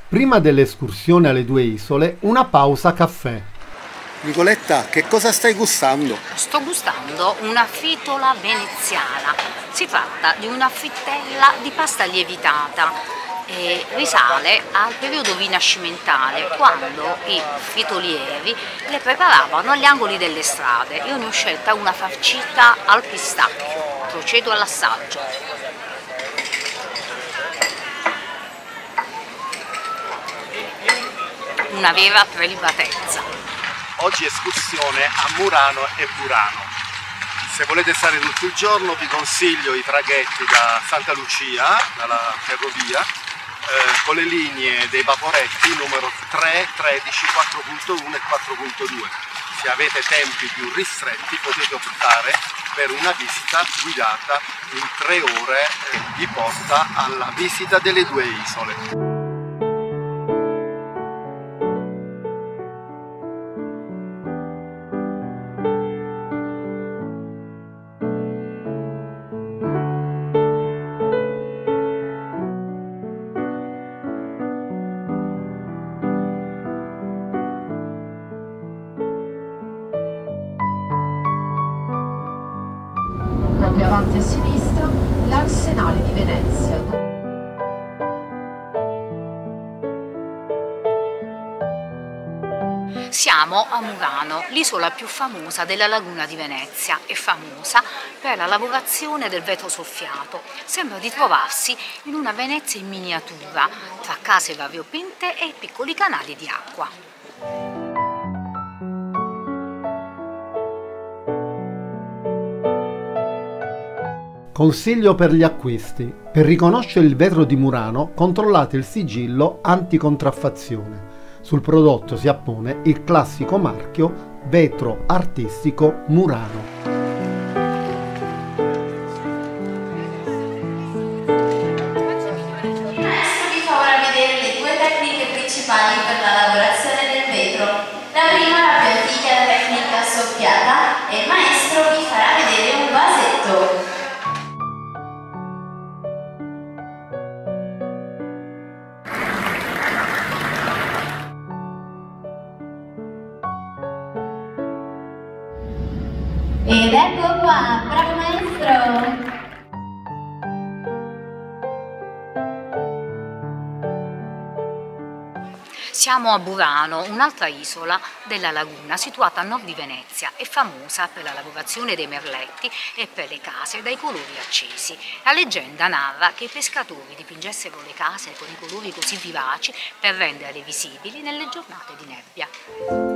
Prima dell'escursione alle due isole, una pausa caffè. Nicoletta, che cosa stai gustando? Sto gustando una fritola veneziana. Si tratta di una frittella di pasta lievitata e risale al periodo rinascimentale, quando i fritolieri le preparavano agli angoli delle strade. Io ne ho scelta una farcita al pistacchio. Procedo all'assaggio. Una vera prelibatezza. Oggi escursione a Murano e Burano. Se volete stare tutto il giorno vi consiglio i traghetti da Santa Lucia, dalla ferrovia, con le linee dei vaporetti numero 3, 13, 4.1 e 4.2. Se avete tempi più ristretti potete optare per una visita guidata in 3 ore, vi porta alla visita delle due isole. Proprio avanti a sinistra, l'Arsenale di Venezia. Siamo a Murano, l'isola più famosa della laguna di Venezia. È famosa per la lavorazione del vetro soffiato. Sembra di trovarsi in una Venezia in miniatura, tra case variopinte e piccoli canali di acqua. Consiglio per gli acquisti. Per riconoscere il vetro di Murano, controllate il sigillo anticontraffazione. Sul prodotto si appone il classico marchio Vetro Artistico Murano. Adesso vi fa ora vedere le due tecniche principali per la lavorazione del vetro. La prima, la più antica, è la tecnica soffiata, e il maestro vi farà vedere un vasetto. Ed ecco qua, bravo maestro! Siamo a Burano, un'altra isola della laguna situata a nord di Venezia. È famosa per la lavorazione dei merletti e per le case dai colori accesi. La leggenda narra che i pescatori dipingessero le case con i colori così vivaci per renderle visibili nelle giornate di nebbia.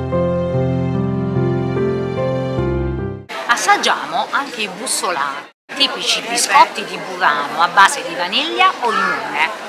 Assaggiamo anche i bussolati. tipici biscotti di Burano a base di vaniglia o limone.